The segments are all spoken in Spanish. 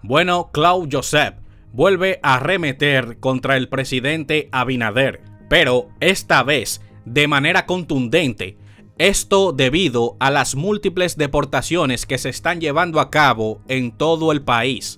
Bueno, Claude Joseph vuelve a arremeter contra el presidente Abinader, pero esta vez de manera contundente. Esto debido a las múltiples deportaciones que se están llevando a cabo en todo el país.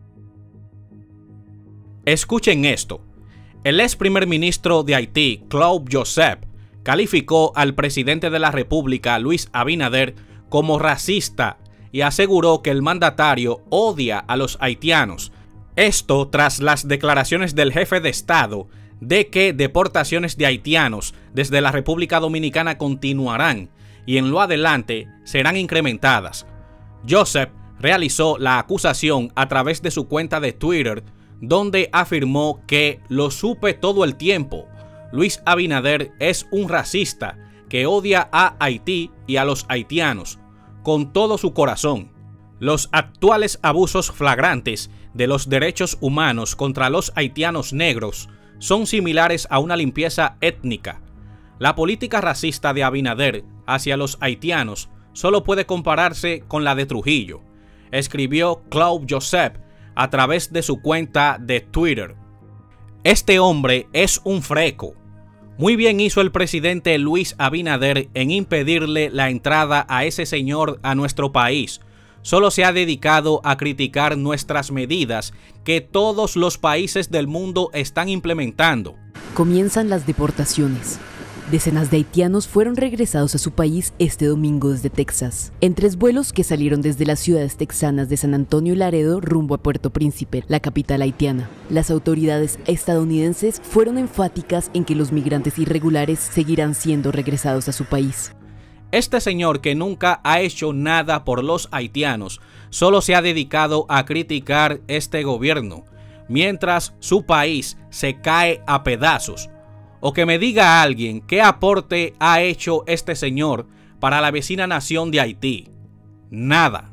Escuchen esto. El ex primer ministro de Haití, Claude Joseph, calificó al presidente de la República, Luis Abinader, como racista y aseguró que el mandatario odia a los haitianos. Esto tras las declaraciones del jefe de Estado de que deportaciones de haitianos desde la República Dominicana continuarán y en lo adelante serán incrementadas. Joseph realizó la acusación a través de su cuenta de Twitter, donde afirmó que lo supe todo el tiempo. Luis Abinader es un racista que odia a Haití y a los haitianos con todo su corazón. Los actuales abusos flagrantes de los derechos humanos contra los haitianos negros son similares a una limpieza étnica. La política racista de Abinader hacia los haitianos solo puede compararse con la de Trujillo, escribió Claude Joseph a través de su cuenta de Twitter. Este hombre es un freco. Muy bien hizo el presidente Luis Abinader en impedirle la entrada a ese señor a nuestro país. Solo se ha dedicado a criticar nuestras medidas que todos los países del mundo están implementando. Comienzan las deportaciones. Decenas de haitianos fueron regresados a su país este domingo desde Texas, en 3 vuelos que salieron desde las ciudades texanas de San Antonio y Laredo rumbo a Puerto Príncipe, la capital haitiana. Las autoridades estadounidenses fueron enfáticas en que los migrantes irregulares seguirán siendo regresados a su país. Este señor, que nunca ha hecho nada por los haitianos, solo se ha dedicado a criticar este gobierno, mientras su país se cae a pedazos. O que me diga alguien qué aporte ha hecho este señor para la vecina nación de Haití. Nada.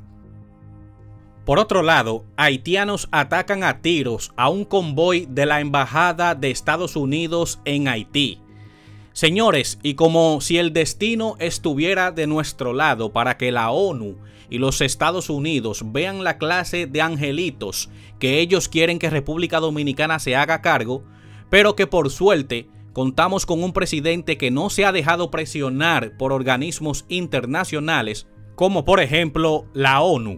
Por otro lado, haitianos atacan a tiros a un convoy de la Embajada de Estados Unidos en Haití. Señores, y como si el destino estuviera de nuestro lado para que la ONU y los Estados Unidos vean la clase de angelitos que ellos quieren que República Dominicana se haga cargo, pero que por suerte contamos con un presidente que no se ha dejado presionar por organismos internacionales, como por ejemplo la ONU.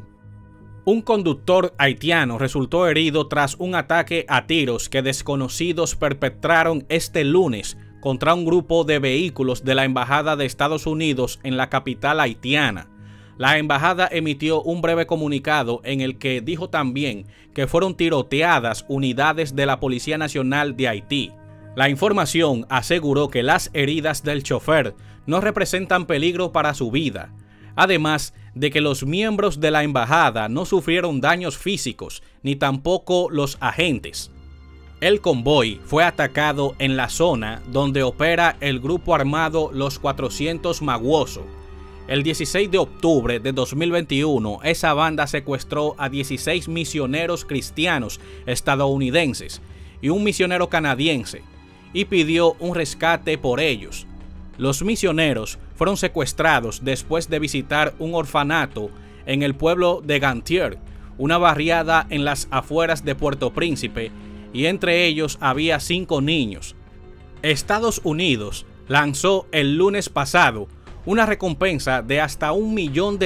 Un conductor haitiano resultó herido tras un ataque a tiros que desconocidos perpetraron este lunes contra un grupo de vehículos de la Embajada de Estados Unidos en la capital haitiana. La embajada emitió un breve comunicado en el que dijo también que fueron tiroteadas unidades de la Policía Nacional de Haití. La información aseguró que las heridas del chofer no representan peligro para su vida, además de que los miembros de la embajada no sufrieron daños físicos, ni tampoco los agentes. El convoy fue atacado en la zona donde opera el grupo armado Los 400 Maguoso. El 16 de octubre de 2021, esa banda secuestró a 16 misioneros cristianos estadounidenses y un misionero canadiense, y pidió un rescate por ellos. Los misioneros fueron secuestrados después de visitar un orfanato en el pueblo de Gantier, una barriada en las afueras de Puerto Príncipe, y entre ellos había 5 niños. Estados Unidos lanzó el lunes pasado una recompensa de hasta $1 millón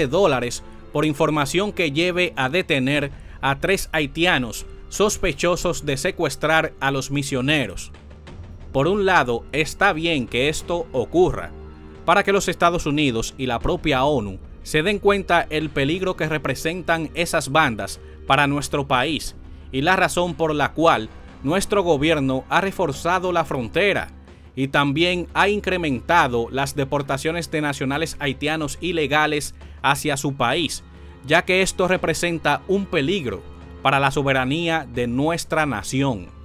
por información que lleve a detener a 3 haitianos sospechosos de secuestrar a los misioneros. Por un lado, está bien que esto ocurra, para que los Estados Unidos y la propia ONU se den cuenta el peligro que representan esas bandas para nuestro país y la razón por la cual nuestro gobierno ha reforzado la frontera y también ha incrementado las deportaciones de nacionales haitianos ilegales hacia su país, ya que esto representa un peligro para la soberanía de nuestra nación.